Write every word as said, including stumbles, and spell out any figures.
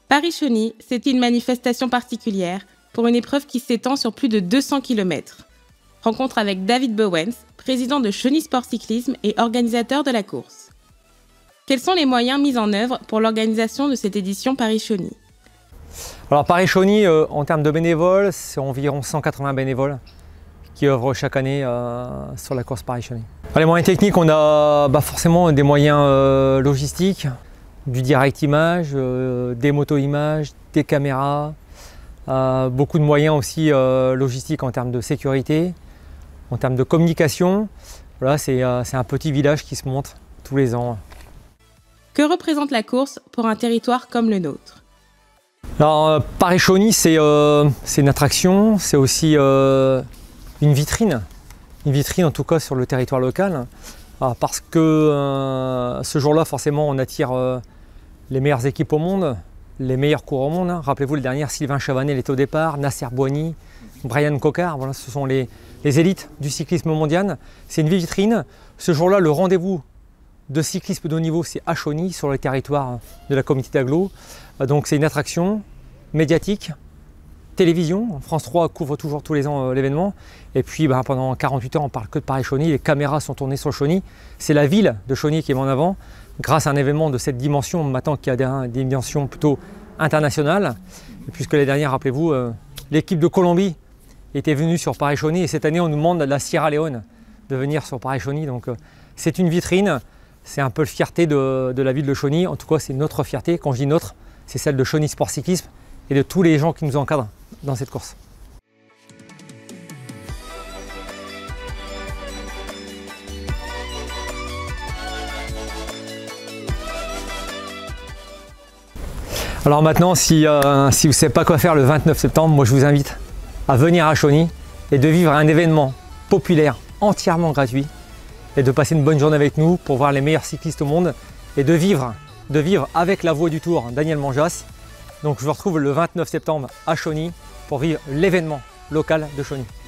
Paris-Chauny, c'est une manifestation particulière pour une épreuve qui s'étend sur plus de deux cents kilomètres. Rencontre avec David Bowens, président de Chauny Sport Cyclisme et organisateur de la course. Quels sont les moyens mis en œuvre pour l'organisation de cette édition Paris-Chauny? Alors Paris-Chauny, euh, en termes de bénévoles, c'est environ cent quatre-vingts bénévoles qui œuvrent chaque année euh, sur la course Paris-Chauny. Les moyens techniques, on a bah, forcément des moyens euh, logistiques, du direct image, euh, des moto-images, des caméras, euh, beaucoup de moyens aussi euh, logistiques en termes de sécurité, en termes de communication. Voilà, c'est euh, c'est un petit village qui se monte tous les ans. Que représente la course pour un territoire comme le nôtre? Alors, euh, Paris-Chauny, c'est euh, une attraction, c'est aussi euh, une vitrine, une vitrine en tout cas sur le territoire local, alors, parce que euh, ce jour-là, forcément, on attire euh, les meilleures équipes au monde, les meilleurs coureurs au monde. Hein. Rappelez-vous, les dernières, Sylvain Chavanel est au départ, Nasser Bouhanni, Brian Cocard, voilà, ce sont les, les élites du cyclisme mondial. C'est une vitrine. Ce jour-là, le rendez-vous de cyclisme de haut niveau, c'est à Chauny, sur le territoire de la communauté d'agglo. Donc c'est une attraction médiatique, télévision. France trois couvre toujours tous les ans euh, l'événement. Et puis bah, pendant quarante-huit heures, on parle que de Paris-Chauny. Les caméras sont tournées sur Chauny. C'est la ville de Chauny qui est mise en avant grâce à un événement de cette dimension, maintenant qui a des, des dimensions plutôt internationales. Et puisque l'année dernière, rappelez-vous, euh, l'équipe de Colombie était venue sur Paris-Chauny. Et cette année, on nous demande de la Sierra Leone de venir sur Paris-Chauny. Donc euh, c'est une vitrine. C'est un peu la fierté de, de la ville de Chauny. En tout cas, c'est notre fierté. Quand je dis notre, c'est celle de Chauny Sport Cyclisme et de tous les gens qui nous encadrent dans cette course. Alors maintenant, si, euh, si vous ne savez pas quoi faire le vingt-neuf septembre, moi je vous invite à venir à Chauny et de vivre un événement populaire entièrement gratuit et de passer une bonne journée avec nous pour voir les meilleurs cyclistes au monde et de vivre, de vivre avec la voix du Tour, Daniel Manjas. Donc je vous retrouve le vingt-neuf septembre à Chauny pour vivre l'événement local de Chauny.